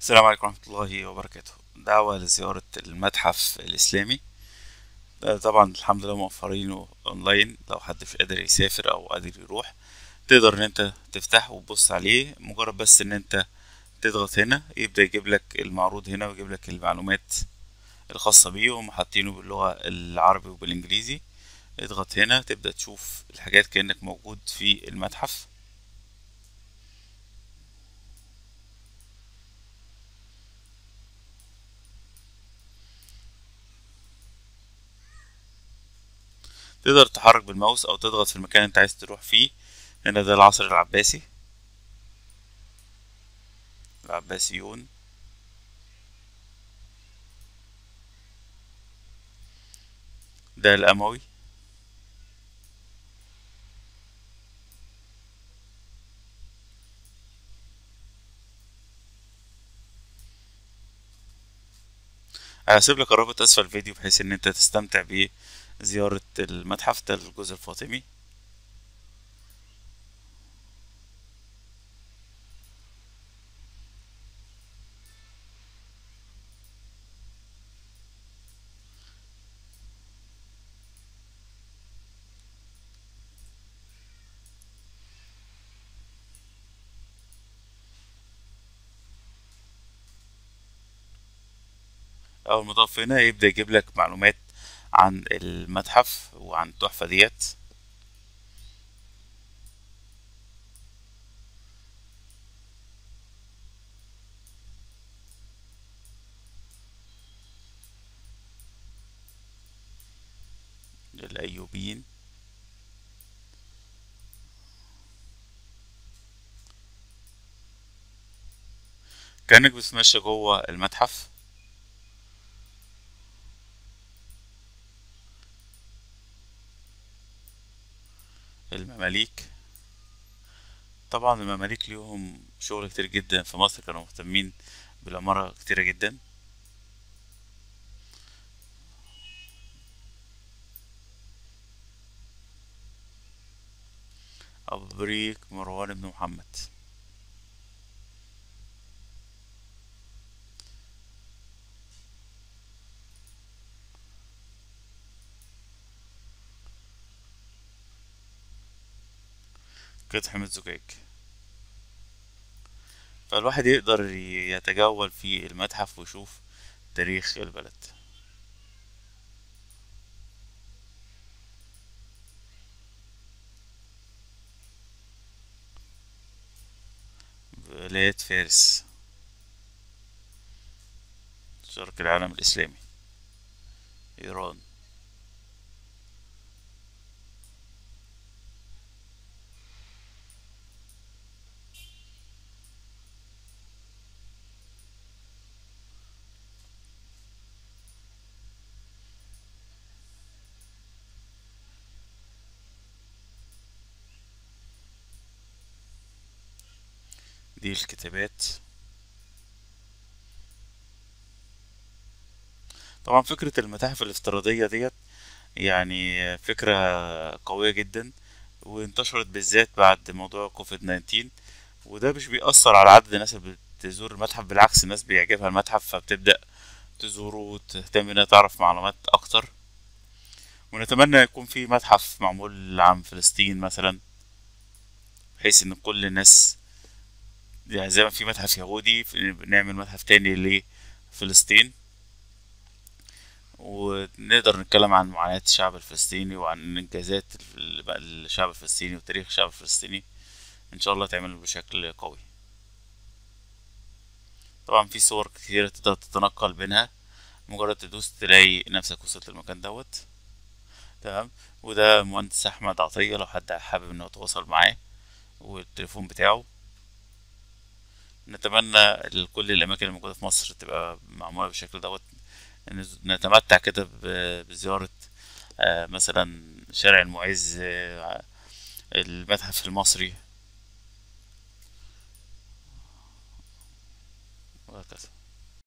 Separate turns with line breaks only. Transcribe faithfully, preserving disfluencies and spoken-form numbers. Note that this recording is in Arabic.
السلام عليكم ورحمة الله وبركاته. دعوة لزيارة المتحف الإسلامي. ده طبعا الحمد لله موفرينه أونلاين، لو حد مش قادر يسافر أو قادر يروح تقدر إن أنت تفتح وتبص عليه. مجرد بس إن أنت تضغط هنا يبدأ يجيب لك المعروض هنا ويجيب لك المعلومات الخاصة بيه، وهم حاطينه باللغة العربي وبالإنجليزي. اضغط هنا تبدأ تشوف الحاجات كأنك موجود في المتحف. تقدر تتحرك بالماوس أو تضغط في المكان اللي أنت عايز تروح فيه. هنا ده العصر العباسي، العباسيون. ده الأموي. هسيب لك الرابط اسفل الفيديو بحيث ان انت تستمتع بزيارة المتحف ده الجزء الفاطمي. اول ما تقف هنا يبدأ يجيب لك معلومات عن المتحف وعن التحفة ديت. الأيوبيين. كأنك بتتمشى جوه المتحف. المماليك. طبعا المماليك ليهم شغل كتير جدا في مصر، كانوا مهتمين بالعمارة كتيرة جدا. أبو بريك مروان بن محمد. قطع حمى الزجاج. فالواحد يقدر يتجول في المتحف ويشوف تاريخ البلد. ولاية فارس، شرق العالم الإسلامي، إيران. دي الكتابات. طبعا فكرة المتاحف الافتراضية ديت يعني فكرة قوية جدا، وانتشرت بالذات بعد موضوع كوفيد تسعتاشر. وده مش بيأثر على عدد الناس اللي بتزور المتحف، بالعكس الناس بيعجبها المتحف فبتبدأ تزوره وتهتم انها تعرف معلومات اكتر. ونتمنى يكون في متحف معمول عن فلسطين مثلا، بحيث ان كل الناس يعني زي ما في متحف يهودي نعمل متحف تاني لفلسطين، ونقدر نتكلم عن معاناة الشعب الفلسطيني وعن إنجازات الشعب الفلسطيني وتاريخ الشعب الفلسطيني. إن شاء الله تعمل بشكل قوي. طبعا في صور كتيرة تقدر تتنقل بينها، مجرد تدوس تلاقي نفسك وصلت المكان دوت. تمام. وده مهندس أحمد عطية لو حد حابب إنه يتواصل معاه، والتليفون بتاعه. نتمنى كل الأماكن الموجودة في مصر تبقى معمولة بالشكل دوت، نتمتع كده ب- بزيارة آه، مثلا شارع المعز، آه، المتحف المصري، وهكذا.